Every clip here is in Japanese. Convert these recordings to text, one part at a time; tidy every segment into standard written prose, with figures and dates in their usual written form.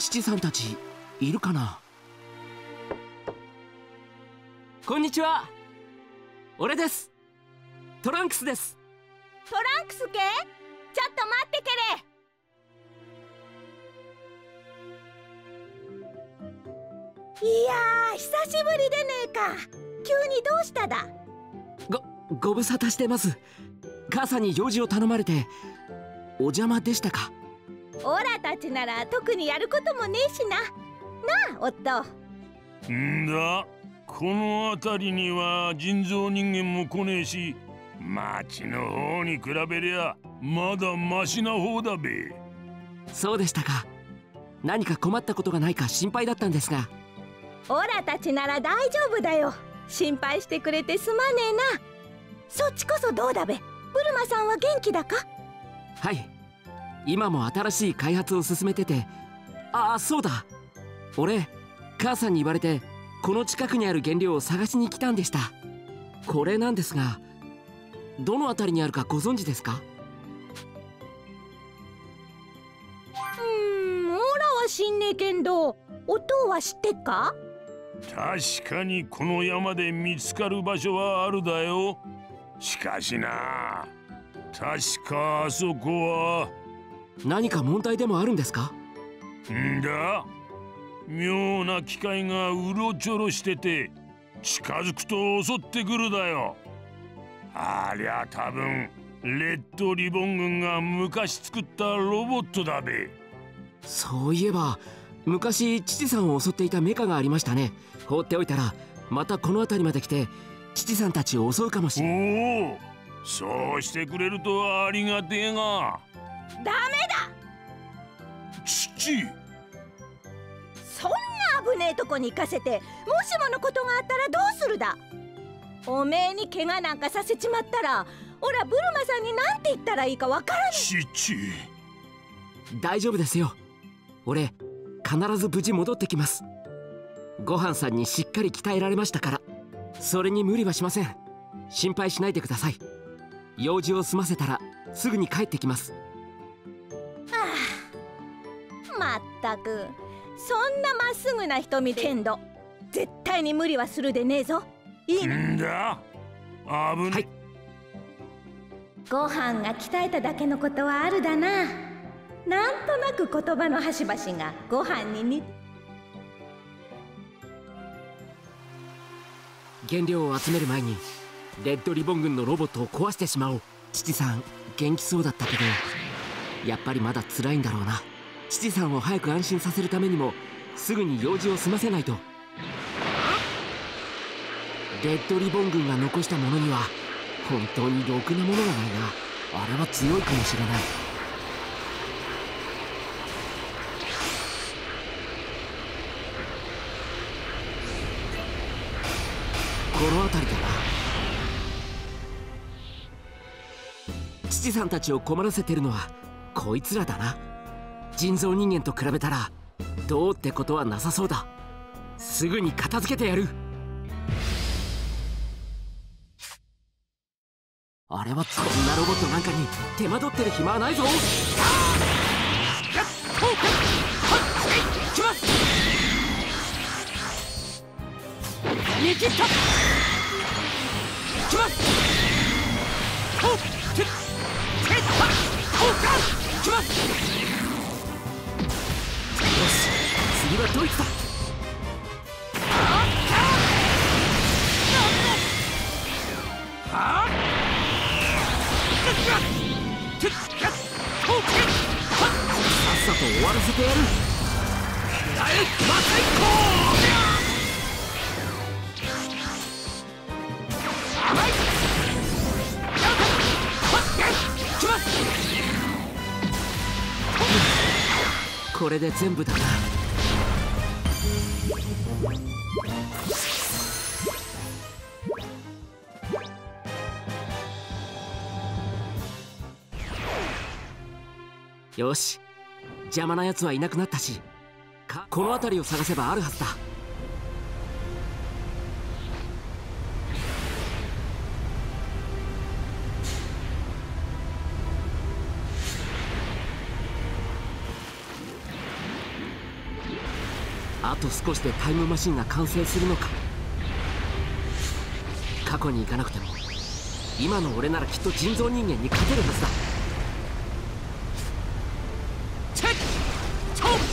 父さんたちいるかな。こんにちは。俺です。トランクスです。 トランクスけ？ちょっと待ってけれ。いやー、久しぶりでねえか。急にどうしただ。 ご無沙汰してます。母さんに用事を頼まれてお邪魔でしたか。 オラたちなら特にやることもねえしな。なあ、夫。 んだ、この辺りには人造人間も来ねえし、町の方に比べりゃまだマシな方だべ。 そうでしたか。何か困ったことがないか心配だったんですが。 オラたちなら大丈夫だよ。心配してくれてすまねえな。そっちこそどうだべ。ブルマさんは元気だか？ はい、今も新しい開発を進めてて。ああ、そうだ、俺母さんに言われてこの近くにある原料を探しに来たんでした。これなんですが、どの辺りにあるかご存知ですか？ オラは知んねえけんど、お父は知ってっか？ 確かにこの山で見つかる場所はあるだよ。しかしな、確かあそこは。 何か問題でもあるんですか？ んだ、妙な機械がうろちょろしてて近づくと襲ってくるだよ。ありゃ多分レッドリボン軍が昔作ったロボットだべ。 そういえば昔父さんを襲っていたメカがありましたね。放っておいたらまたこの辺りまで来て父さんたちを襲うかもしれない。 おお、そうしてくれるとありがてえが。 ダメだ。 父、 そんな危ねえとこに行かせて、もしものことがあったらどうするだ。おめえに怪我なんかさせちまったら、おらブルマさんになんて言ったらいいかわからね父。 大丈夫ですよ。俺必ず無事戻ってきます。ごはんさんにしっかり鍛えられましたから、それに無理はしません。心配しないでください。用事を済ませたらすぐに帰ってきます。 まったく、そんなまっすぐな瞳でけんど、絶対に無理はするでねえぞ。いいね。 んだ、危ない。 はい。 ご飯が鍛えただけのことはあるだな。なんとなく言葉の端々がご飯に似て。 原料を集める前にレッドリボン軍のロボットを壊してしまおう。父さん元気そうだったけど、やっぱりまだ辛いんだろうな。父さんを早く安心させるためにもすぐに用事を済ませないと。レッドリボン軍が残したものには本当にろくなものがないな。あれは強いかもしれない。この辺りだな。父さんたちを困らせてるのはこいつらだな。人造人間と比べたらどうってことはなさそうだ。すぐに片付けてやる。あれはこんなロボットなんかに手間取ってる暇はないぞ。きます。見切った。きます。きます。よし、次はドイツだ。はあ、さっさと終わらせてやる。ライマサイコー。甘い。きます。これで全部だな。よし、邪魔なやつはいなくなったし、この辺りを探せばあるはずだ。 あと少しでタイムマシンが完成するのか。過去に行かなくても今の俺ならきっと人造人間に勝てるはずだ。チェッチョン。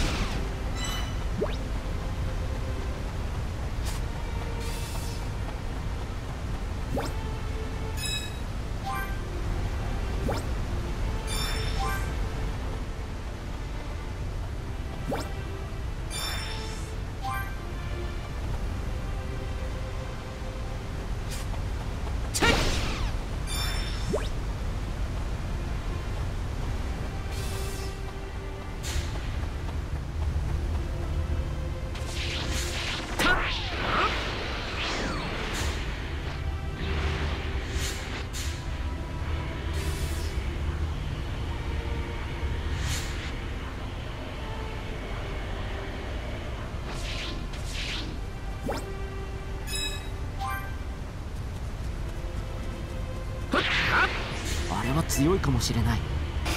あれは強いかもしれない。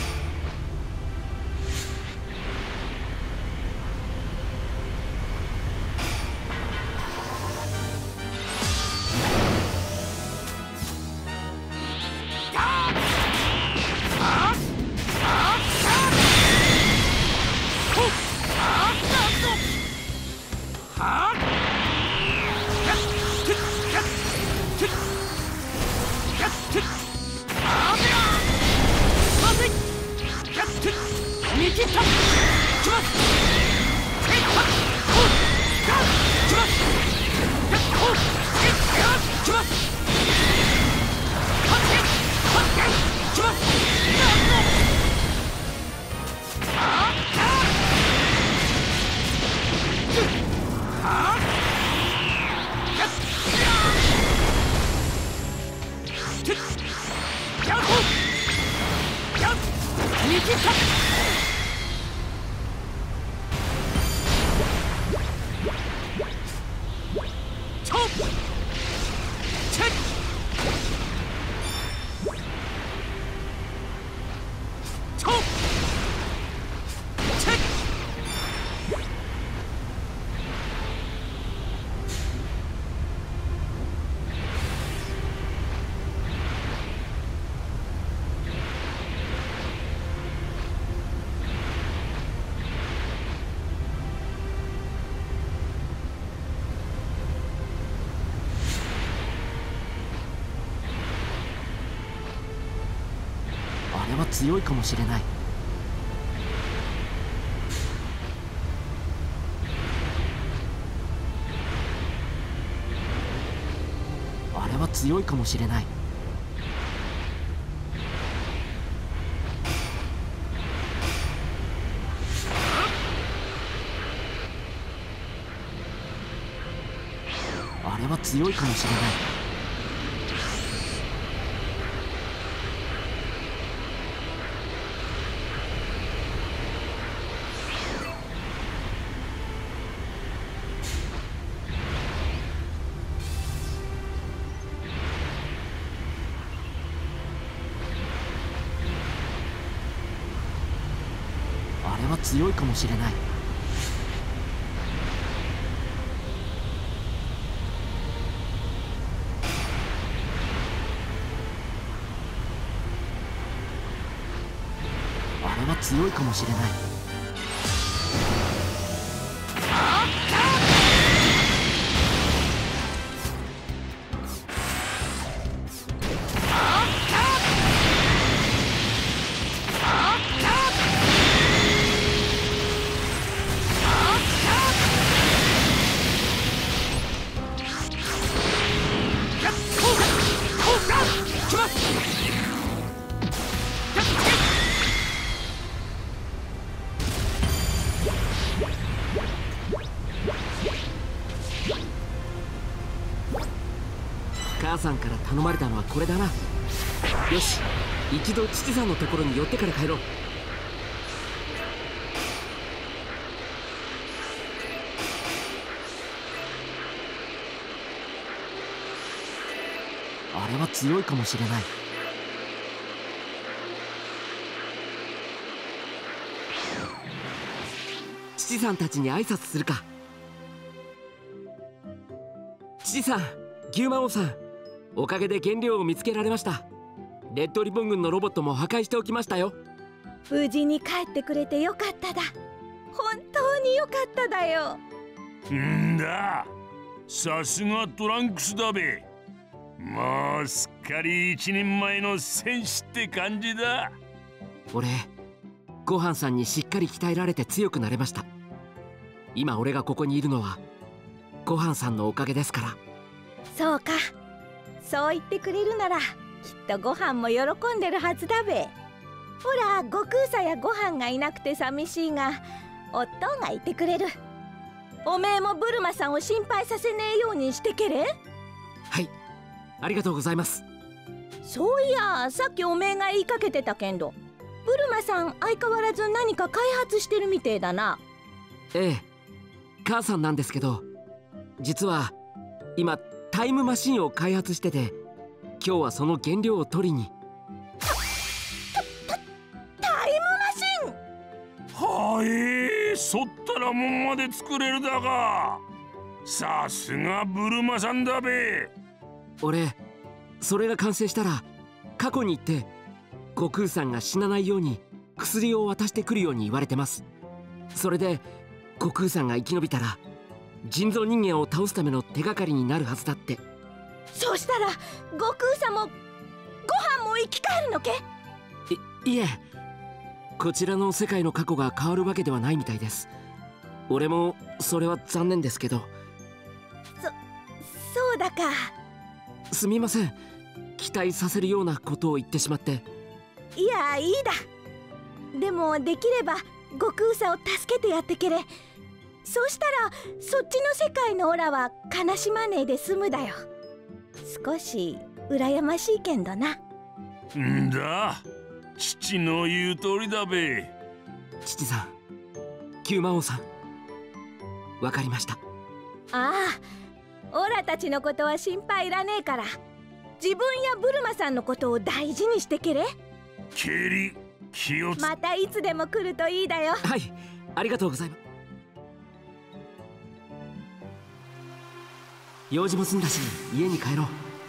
あれは強いかもしれない。あれは強いかもしれない。あれは強いかもしれない。あれは強いかもしれない。あれは強いかもしれない。母さんから頼まれたのはこれだな。よし、一度父さんのところに寄ってから帰ろう。あれは強いかもしれない。父さんたちに挨拶するか。 父さん、牛魔王さん、おかげで原料を見つけられました。レッドリボン軍のロボットも破壊しておきましたよ。 無事に帰ってくれてよかっただ。本当によかっただよ。 んだ、さすがトランクスだべ。もうすっかり一人前の戦士って感じだ。 俺、ごはんさんにしっかり鍛えられて強くなれました。今俺がここにいるのはごはんさんのおかげですから。 そうか、そう言ってくれるならきっとご飯も喜んでるはずだべ。ほら、悟空さやご飯がいなくて寂しいが夫がいてくれる。おめえもブルマさんを心配させねえようにしてけれ。 はい、ありがとうございます。 そういや、さっきおめえが言いかけてたけんど、ブルマさん相変わらず何か開発してるみてえだな。 ええ、母さんなんですけど、実は今タイムマシンを開発してて、今日はその原料を取りに。 タイムマシン。 はい、そったらもんまで作れるだが。さすがブルマさんだべ。 俺、それが完成したら過去に行って悟空さんが死なないように薬を渡してくるように言われてます。それで悟空さんが生き延びたら人造人間を倒すための手がかりになるはずだって。 そうしたら悟空さんもご飯も生き返るのけ？ いえ、こちらの世界の過去が変わるわけではないみたいです。俺もそれは残念ですけど。 そうだか。 すみません、期待させるようなことを言ってしまって。 いや、いいだ。でもできれば悟空さんを助けてやってけれ。そうしたらそっちの世界のオラは悲しまねえで済むだよ。少し羨ましいけんどな。 んだ、父の言う通りだべ。 父さん、牛魔王さん、わかりました。 ああ、オラたちのことは心配いらねえから、自分やブルマさんのことを大事にしてけれ。 ケリ、気をつ。 またいつでも来るといいだよ。 はい、ありがとうございます。用事も済んだし家に帰ろう。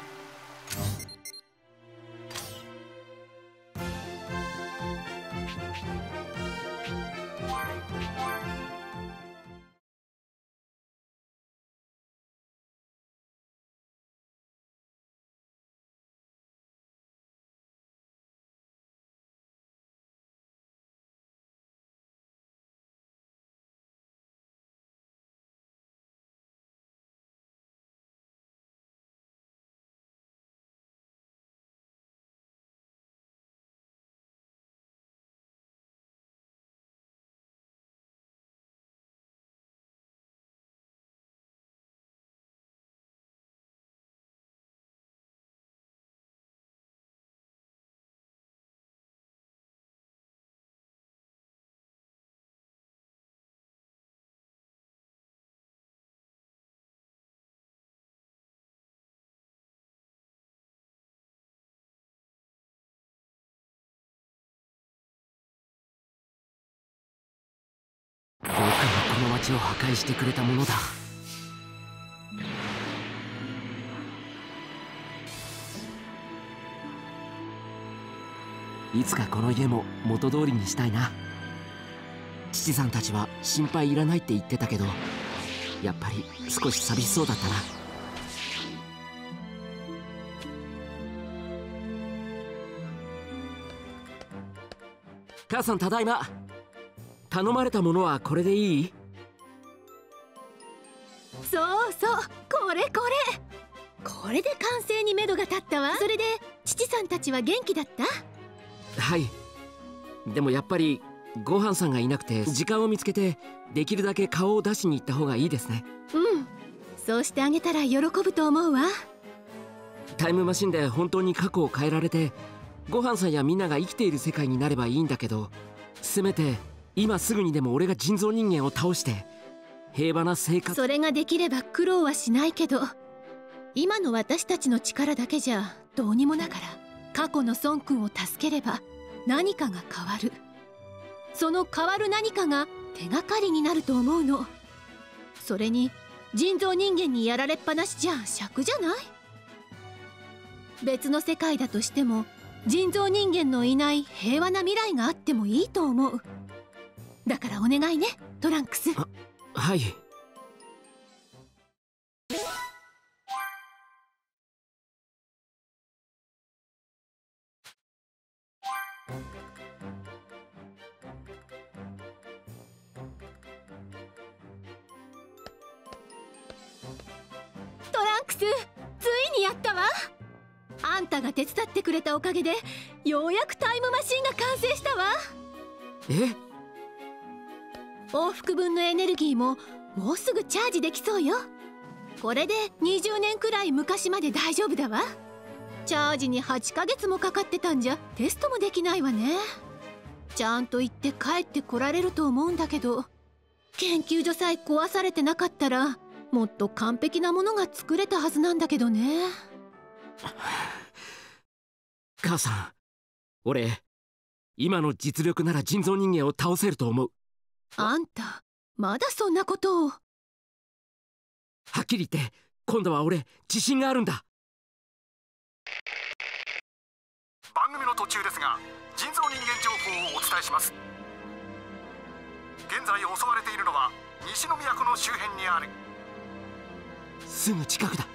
僕がこの町を破壊してくれたものだ。いつかこの家も元通りにしたいな。父さんたちは心配いらないって言ってたけど、やっぱり少し寂しそうだったな。母さん、ただいま。頼まれたものはこれでいい？ そうそう、これこれで完成に目処が立ったわ。それで父さんたちは元気だった？ はい。でもやっぱりごはんさんがいなくて、時間を見つけてできるだけ顔を出しに行った方がいいですね。 うん、そうしてあげたら喜ぶと思うわ。 タイムマシンで本当に過去を変えられて、ごはんさんやみんなが生きている世界になればいいんだけど、せめて今すぐにでも俺が人造人間を倒して平和な生活。 それができれば苦労はしないけど、今の私たちの力だけじゃどうにもだから、過去の孫君を助ければ何かが変わる。その変わる何かが手がかりになると思うの。それに人造人間にやられっぱなしじゃ尺じゃない？別の世界だとしても人造人間のいない平和な未来があってもいいと思う。だからお願いね、トランクス。 はい。 トランクス、ついにやったわ。あんたが手伝ってくれたおかげでようやくタイムマシンが完成したわ。 え？ 往復分のエネルギーももうすぐチャージできそうよ。これで20年くらい昔まで大丈夫だわ。チャージに8ヶ月もかかってたんじゃテストもできないわね。ちゃんと行って帰ってこられると思うんだけど、研究所さえ壊されてなかったらもっと完璧なものが作れたはずなんだけどね。 母さん、俺今の実力なら人造人間を倒せると思う。 あんたまだそんなことを。 はっきり言って今度は俺自信があるんだ。 番組の途中ですが、人造人間情報をお伝えします。現在襲われているのは西の都の周辺にある。 すぐ近くだ。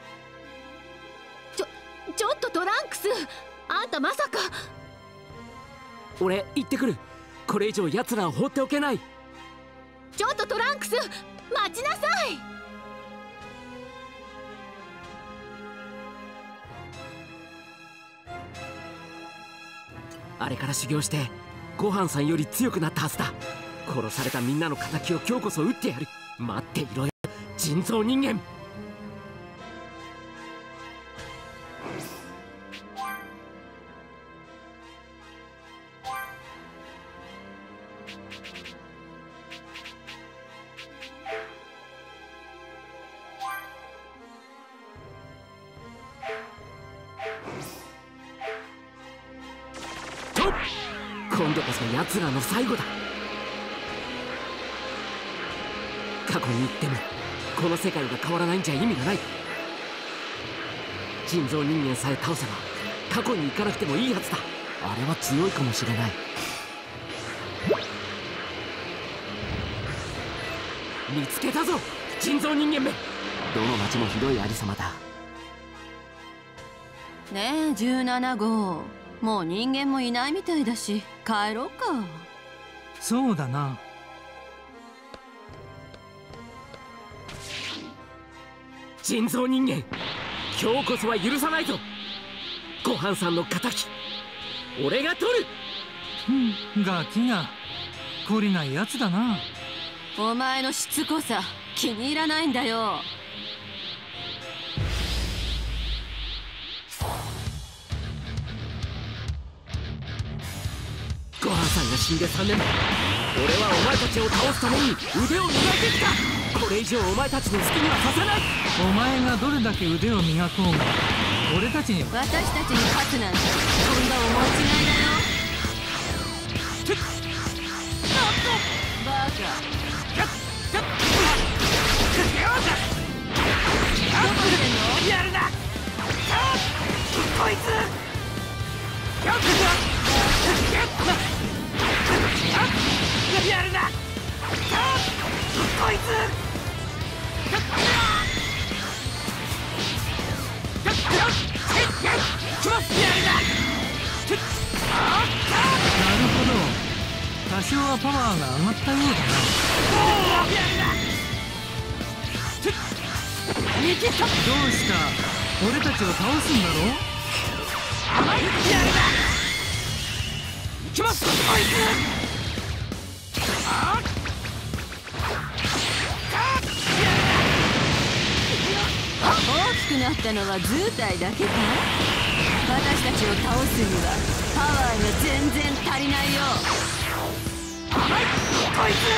ちょっとトランクス、あんたまさか。 俺行ってくる。これ以上奴らを放っておけない。 ちょっとトランクス、待ちなさい。 あれから修行してごはんさんより強くなったはずだ。殺されたみんなの敵を今日こそ撃ってやる。待っていろよ、人造人間。今度こそ奴らの最後だ。過去に行ってもこの世界が変わらないんじゃ意味がない。人造人間さえ倒せば過去に行かなくてもいいはずだ。あれは強いかもしれない。見つけたぞ、人造人間め。どの町もひどいありさまだ。 ねえ17号、もう人間もいないみたいだし帰ろうか。 そうだな。 人造人間、今日こそは許さないぞ。ごはんさんの敵俺が取る。 ガキが懲りないやつだな。 お前のしつこさ気に入らないんだよ。 ごはんさんが死んで3年、俺はお前たちを倒すために腕を磨いてきた。これ以上お前たちの好きにはさせない。 お前がどれだけ腕を磨こうが俺たちには。 私たちに勝つなんてとんだ思い違いだよ。バカ。どこにいるの？ やるな。こいつ。やるな。こいつ。 なるほど、多少はパワーが上がったようだな。どうした、俺たちを倒すんだろ。 いきます。こいつ。 大きくなったのは図体だけか。私たちを倒すにはパワーが全然足りないよ。 こいつ。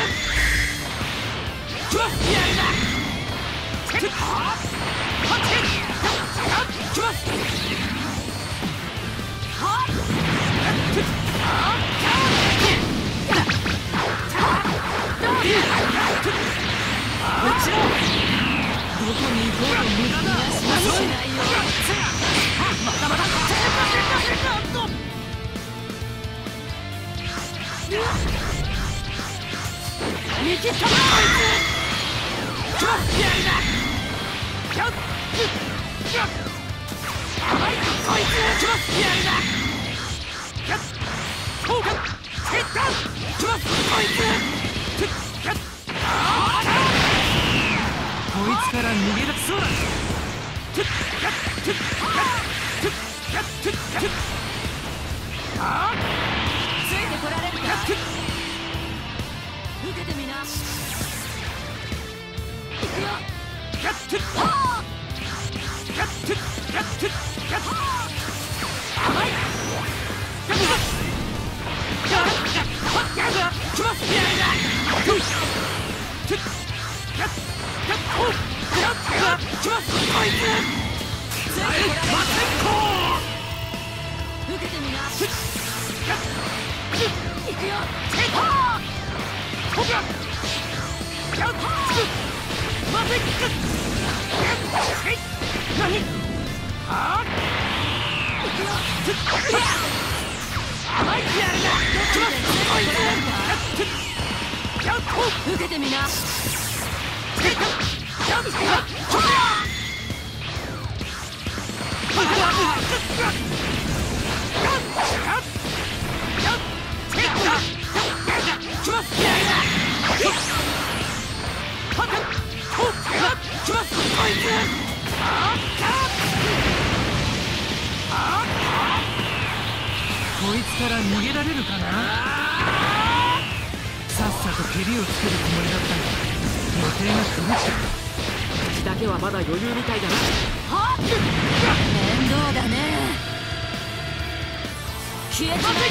やるな。落ちろ。 きったこいつやりだ甘いこいつやりだそうかこいつこいつから逃げ出そうだ。 ついてこられるか。受けてみな。行くよ。 甘い受けてみな。行くよ。受けてみな。 こいつから逃げられるかな。さっさと蹴りをつけるつもりだったが予定が狂った。 口だけはまだ余裕みたいだな。 面倒だね。消えちまいだろ。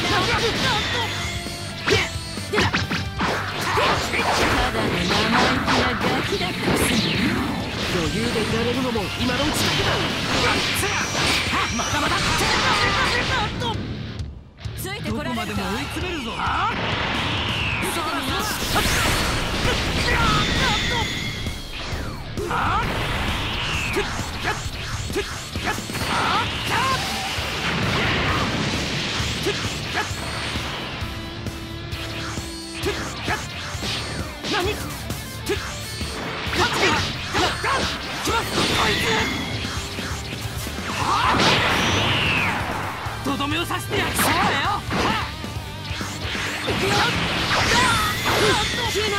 ただの生意気なガキだったくせに。 余裕でいられるのも今のうちだけだ。まだまだついてどここられるか。 までも追い詰めるぞ。 受けてみな。 とどめを刺してやる。そうだよ。 行くよ。消えな。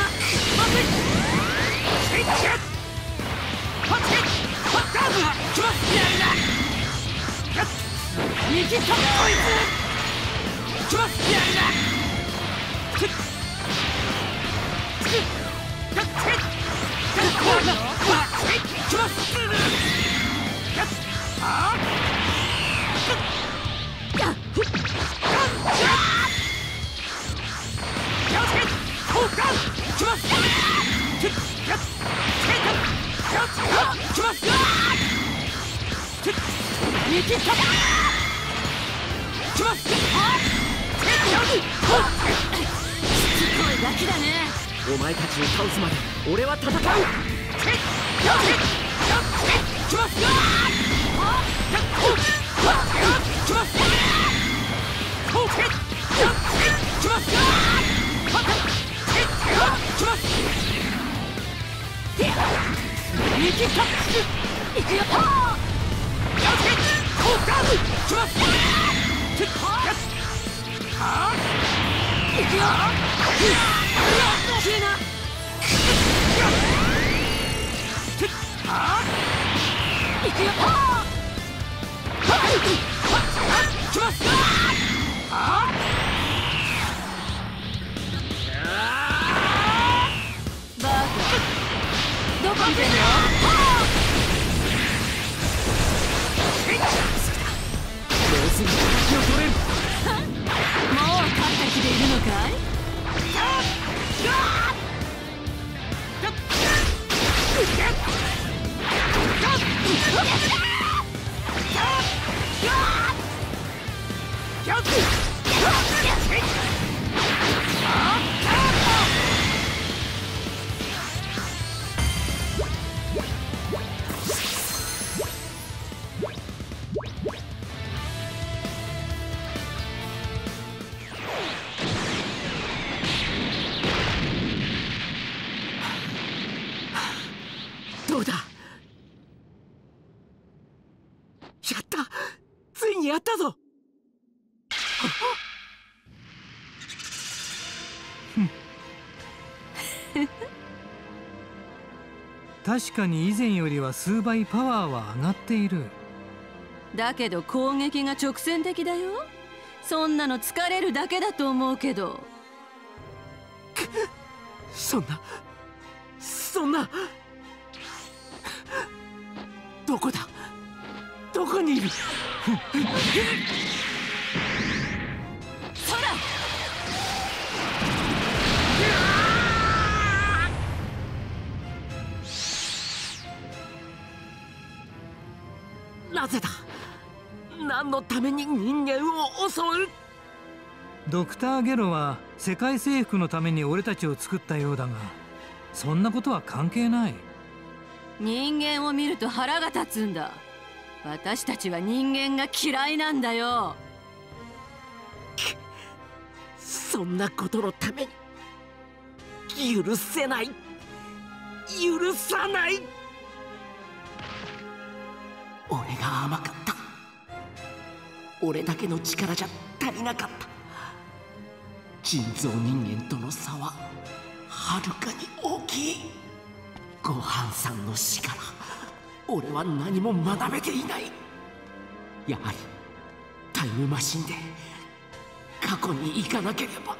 ガキだね。 お前たちを倒すまで俺は戦う。 どこ見てんの。 もうすぐ敵を取れる。 もう勝った気でいるのかい。 にやったぞ。 確かに以前よりは数倍パワーは上がっている。 だけど攻撃が直線的だよ。そんなの疲れるだけだと思うけど。 そんなどこだ、どこにいる。 そらなぜだ、何のために人間を襲う。 ドクター・ゲロは世界征服のために俺たちを作ったようだが、そんなことは関係ない。 人間を見ると腹が立つんだ。私たちは人間が嫌いなんだよ。 そんなことのために許せない、許さない。俺が甘かった。俺だけの力じゃ足りなかった。人造人間との差ははるかに大きい。ごはんさんの死から俺は何も学べていない。やはりタイムマシンで過去に行かなければ。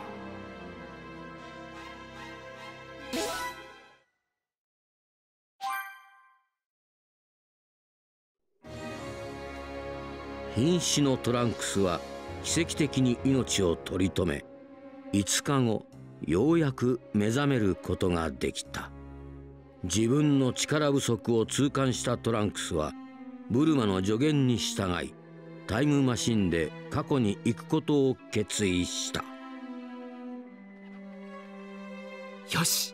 瀕死のトランクスは奇跡的に命を取り留め、5日後ようやく目覚めることができた。自分の力不足を痛感したトランクスはブルマの助言に従い、タイムマシンで過去に行くことを決意した。 よし、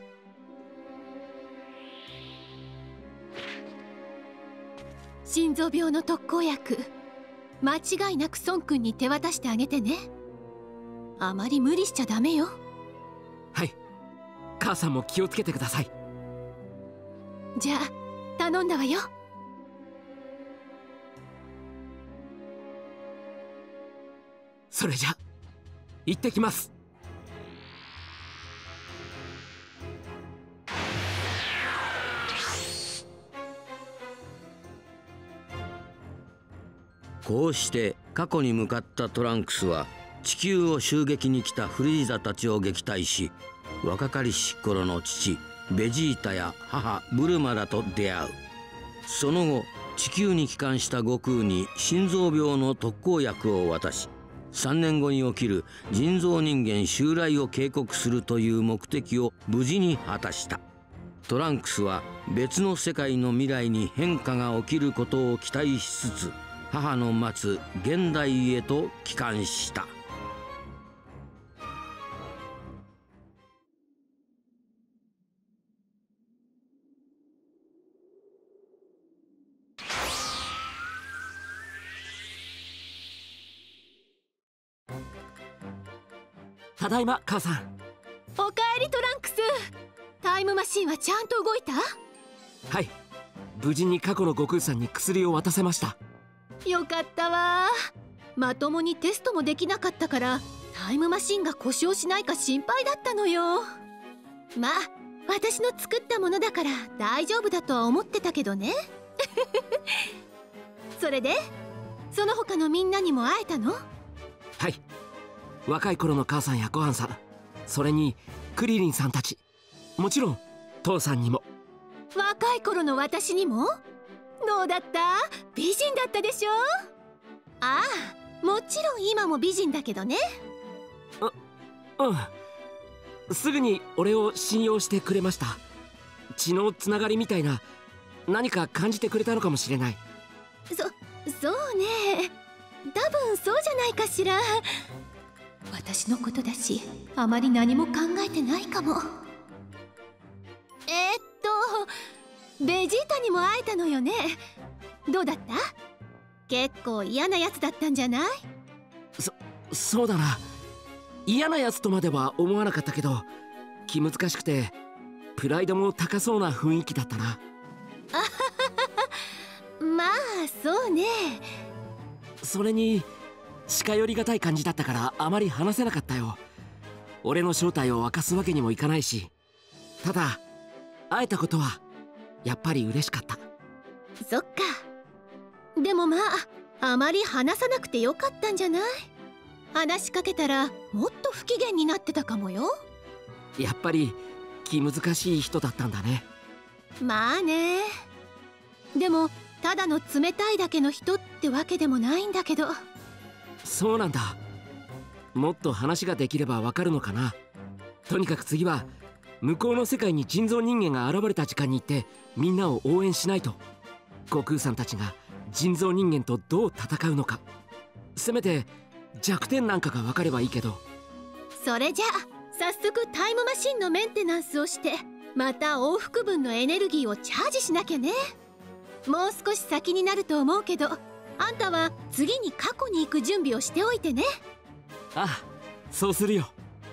心臓病の特効薬、間違いなく孫君に手渡してあげてね。あまり無理しちゃダメよ。 はい、母さんも気をつけてください。 じゃあ頼んだわよ。 それじゃ行ってきます。 こうして過去に向かったトランクスは地球を襲撃に来たフリーザたちを撃退し、若かりし頃の父ベジータや母ブルマらと出会う。その後地球に帰還した悟空に心臓病の特効薬を渡し、3年後に起きる人造人間襲来を警告するという目的を無事に果たした。トランクスは別の世界の未来に変化が起きることを期待しつつ、母の待つ現代へと帰還した。 ただいま母さん。 おかえりトランクス。タイムマシンはちゃんと動いた？ はい、無事に過去の悟空さんに薬を渡せました。 よかったわ。まともにテストもできなかったからタイムマシンが故障しないか心配だったのよ。まあ私の作ったものだから大丈夫だとは思ってたけどね。それでその他のみんなにも会えたの？ はい、若い頃の母さんやごはんさん、それにクリリンさんたち、もちろん父さんにも。 若い頃の私にも？どうだった？美人だったでしょ？ああ、もちろん今も美人だけどね。 うん、すぐに俺を信用してくれました。血のつながりみたいな何か感じてくれたのかもしれない。 そうね、多分そうじゃないかしら。私のことだしあまり何も考えてないかも。ベジータにも会えたのよね。どうだった？結構嫌なやつだったんじゃない？ そうだな。嫌なやつとまでは思わなかったけど、気難しくてプライドも高そうな雰囲気だったな。 まあそうね。 それに近寄りがたい感じだったからあまり話せなかったよ。俺の正体を明かすわけにもいかないし、ただ会えたことはやっぱり嬉しかった。 そっか。でもまああまり話さなくてよかったんじゃない？話しかけたらもっと不機嫌になってたかもよ。 やっぱり気難しい人だったんだね。 まあね。でもただの冷たいだけの人ってわけでもないんだけど。 そうなんだ。もっと話ができればわかるのかな。とにかく次は向こうの世界に人造人間が現れた時間に行ってみんなを応援しないと。悟空さんたちが人造人間とどう戦うのか、せめて弱点なんかが分かればいいけど。 それじゃあ早速タイムマシンのメンテナンスをしてまた往復分のエネルギーをチャージしなきゃね。もう少し先になると思うけど、あんたは次に過去に行く準備をしておいてね。 ああ、そうするよ。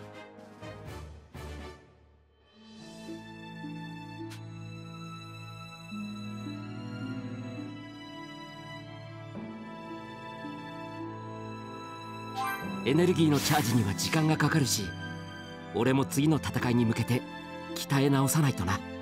エネルギーのチャージには時間がかかるし、俺も次の戦いに向けて鍛え直さないとな。